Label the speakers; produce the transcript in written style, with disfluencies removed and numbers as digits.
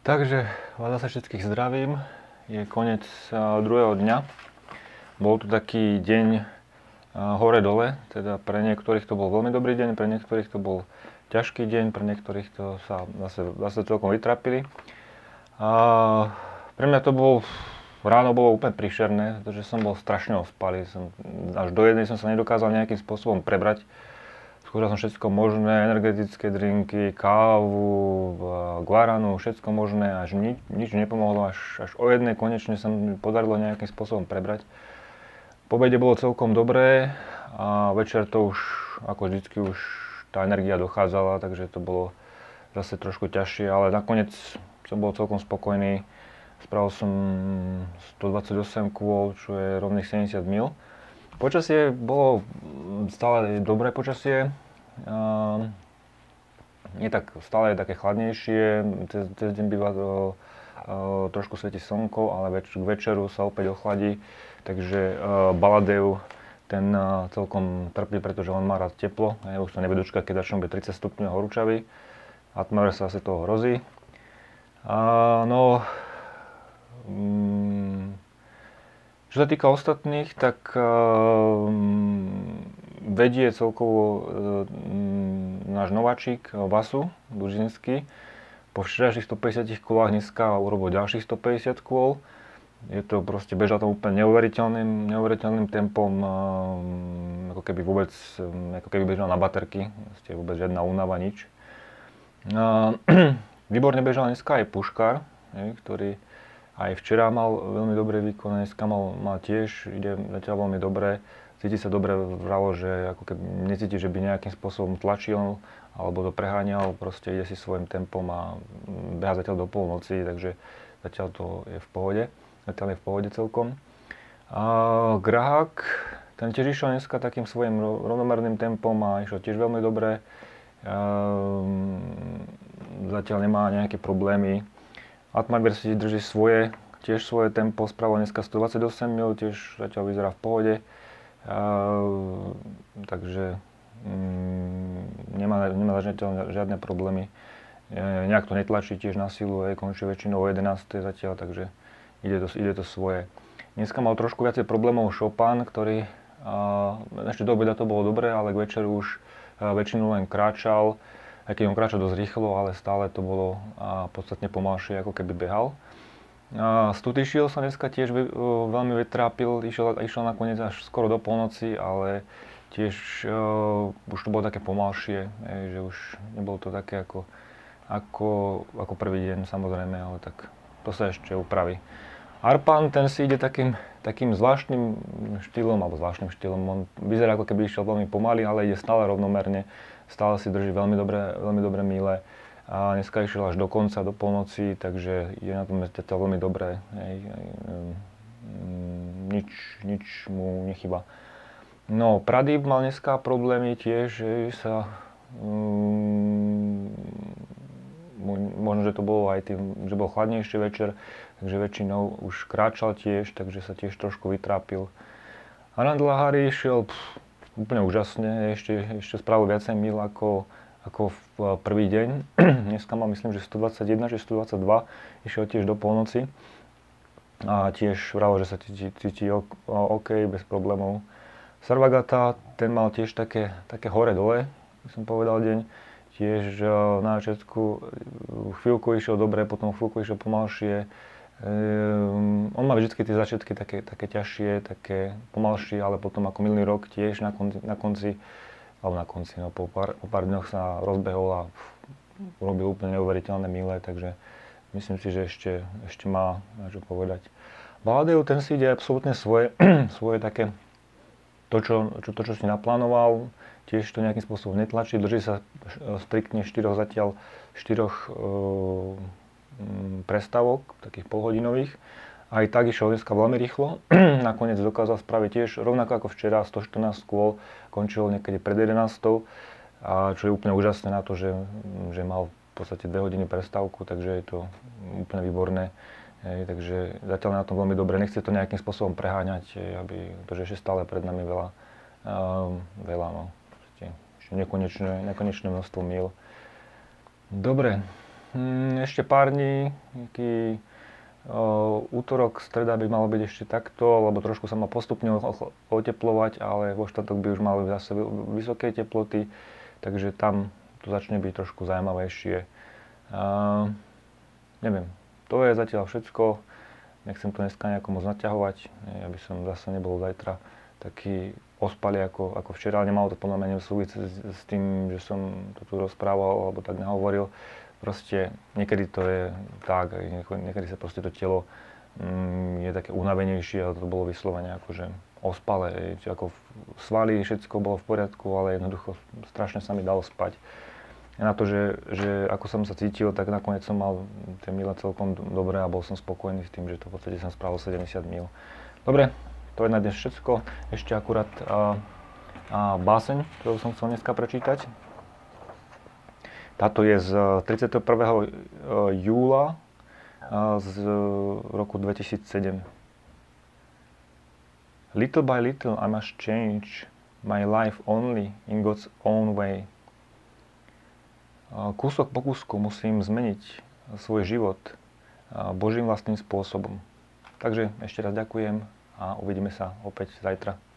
Speaker 1: Takže vás zase všetkých zdravím. Je koniec druhého dňa. Bol tu taký deň hore-dole, teda pre niektorých to bol veľmi dobrý deň, pre niektorých to bol ťažký deň, pre niektorých to sa zase celkom vytrapili. A pre mňa to ráno bolo úplne príšerné, pretože som bol strašne ospalý. Až do jednej som sa nedokázal nejakým spôsobom prebrať. Skúšal som všetko možné, energetické drinky, kávu, guaranu, všetko možné, až nič nepomohlo, až o jednej konečne sa mi podarilo nejakým spôsobom prebrať. Po obede bolo celkom dobré a večer to už, ako vždycky, už tá energia dochádzala, takže to bolo zase trošku ťažšie, ale nakoniec som bol celkom spokojný. Spravil som 128 kôl, čo je rovných 70 mil. Počasie bolo stále dobré počasie. Stále je také chladnejšie, cez deň býva trošku svieti slnko, ale k večeru sa opäť ochladí, takže Baladev ten celkom trpí, pretože on má rád teplo. Už sa nevie dočkať, keď začnú byť 30 stupňov horúčavy. Atmosféra sa asi toho hrozí. Čo sa týka ostatných, tak vedie celkovo náš nováčik Vasu Dužinský. Po včerajších 150 kolách dneska urobil ďalších 150 kôl. Je to proste, bežal tam úplne neuveriteľným tempom, ako keby bežal na baterky, vôbec žiadna únava, nič. Výborne bežal dneska aj Puškár, ktorý aj včera mal veľmi dobrý výkon, dneska mal tiež, ide zatiaľ veľmi dobre. Cíti sa dobre, vralo, že ako keby necíti, že by nejakým spôsobom tlačil alebo to preháňal, proste ide si svojím tempom a beha zatiaľ do polnoci, takže zatiaľ to je v pohode, zatiaľ je v pohode celkom. A Grahák, ten tiež išiel dneska takým svojím rovnomerným tempom a išiel tiež veľmi dobre. Zatiaľ nemá nejaké problémy. Atmagver si drží tiež svoje tempo, spravil dneska 128 mil, tiež zatiaľ vyzerá v pohode. Takže nemá zatiaľ žiadne problémy. Nejak to netlačí tiež na silu, končí väčšinou o 11. zatiaľ, takže ide to svoje. Dneska mal trošku viacej problémov Chopin, ktorý ešte do obeda to bolo dobré, ale k večeru už väčšinu len kráčal. Aj keď on kráčal dosť rýchlo, ale stále to bolo podstatne pomalšie, ako keby behal. Stutyšiel sa dneska tiež veľmi vytrápil, išiel nakoniec až skoro do polnoci, ale tiež už to bolo také pomalšie, že už nebolo to také ako prvý deň, samozrejme, ale tak to sa ešte upraví. Arpan, ten si ide takým zvláštnym štýlom, on vyzerá, ako keby išiel veľmi pomaly, ale ide stále rovnomerne, stále si drží veľmi dobré míle. A dneska išiel až do konca, do polnoci, takže je na tom zatiaľ veľmi dobré. Nič mu nechyba. No, Pradip mal dneska problémy tiež, že možno, že to bolo aj tým, že bol chladnejší večer, takže väčšinou už kráčal tiež, takže sa tiež trošku vytrápil. Anand Lahari išiel úplne úžasne, ešte spravil viacej míl ako v prvý deň. Dneska mal, myslím, že 121, že 122, išiel tiež do polnoci. A tiež vralo, že sa cíti OK, bez problémov. Sarvagata, ten mal tiež také hore-dole, by som povedal deň. Tiež na začiatku chvíľku išiel dobre, potom chvíľku išiel pomalšie. On má vždy tie začiatky také ťažšie, také pomalšie, ale potom ako minulý rok tiež na konci, po pár dňoch sa rozbehol a urobil úplne neuveriteľné míle, takže myslím si, že ešte má čo povedať. Baladev, ten si ide absolútne svoje také, to, čo si naplánoval, tiež to nejakým spôsobom netlačí, drží sa striktne 4 prestávok, takých polhodinových. Aj tak išiel dneska veľmi rýchlo, nakoniec dokázal spraviť tiež, rovnako ako včera, 114 kôl, končil niekedy pred 11. A čo je úplne úžasné na to, že mal v podstate 2 hodiny prestávku, takže je to úplne výborné. Takže zatiaľ na tom veľmi dobre, nechce to nejakým spôsobom preháňať, pretože ešte stále pred nami veľa ešte nekonečné množstvo míl. Dobre, Ešte pár dní, nejaký útorok, streda by malo byť ešte takto, lebo trošku sa má postupne oteplovať, ale vo štvrtok by už mali zase vysoké teploty, takže tam to začne byť trošku zaujímavejšie. Neviem, to je zatiaľ všetko. Nechcem to dneska nejako moc naťahovať, aby som zase nebol zajtra taký ospalý ako včera, ale nemalo to podľa mňa súvisť s tým, že som to tu rozprával alebo tak nehovoril. Proste niekedy to je tak, niekedy sa proste to telo je také unavenejšie, ale to bolo vyslovene akože ospalé, ako svaly, všetko bolo v poriadku, ale jednoducho strašne sa mi dalo spať. Na to, že ako som sa cítil, tak nakoniec som mal tie mile celkom dobré a bol som spokojný s tým, že to v podstate som spravil 70 mil. Dobre, to je na dnes všetko. Ešte akurát báseň, ktorú som chcel dneska prečítať. Táto je z 31. júla z roku 2007. Little by little I must change my life only in God's own way. Kúsok po kúsku musím zmeniť svoj život Božím vlastným spôsobom. Takže ešte raz ďakujem a uvidíme sa opäť zajtra.